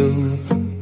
you.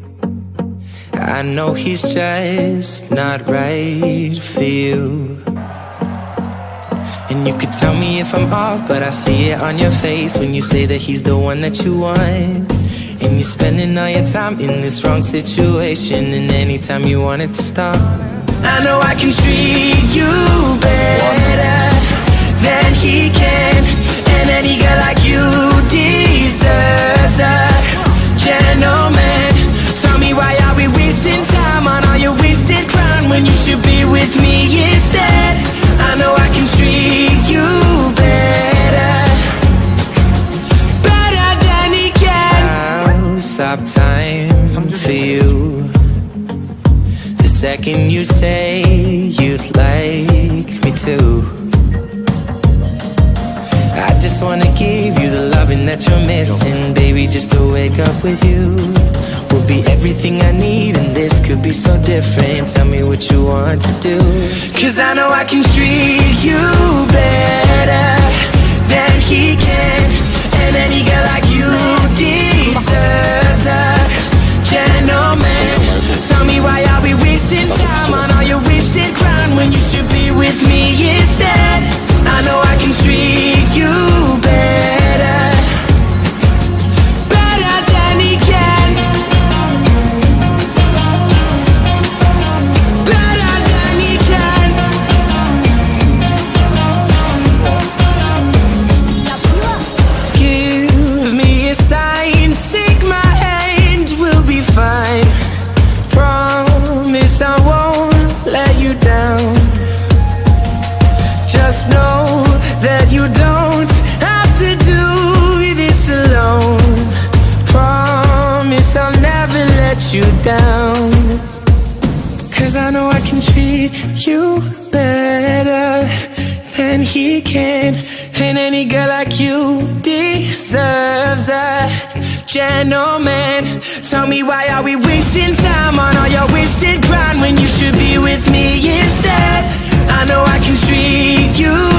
I know he's just not right for you. And you could tell me if I'm off, but I see it on your face when you say that he's the one that you want. And you're spending all your time in this wrong situation, and anytime you want it to stop. I know I can treat you better than he can, and any girl like you deserves a gentleman. Tell me, why are we wasting time on all your wasted crown when you should be with me instead? I know I can treat you better, better than he can. I'll stop time for you the second you say you'd like me to. I just wanna give you the loving that you're missing, baby. Just to wake up with you will be everything I need, and this could be so different. Tell me what you want to do, 'cause I know I can treat you better than he can, and any girl like you deserves a gentleman. Tell me, why are we wasting time on all your wasted crown when you should be with me instead? I know I can treat you better, better than he can, better than he can. Give me a sign, take my hand, we'll be fine. Promise I won't let you down. Just know that you don't have to do this alone. Promise I'll never let you down, 'cause I know I can treat you better than he can, and any girl like you deserves a gentleman. Tell me, why are we wasting time on all your wasted grind when you should be with me instead? I know I can treat you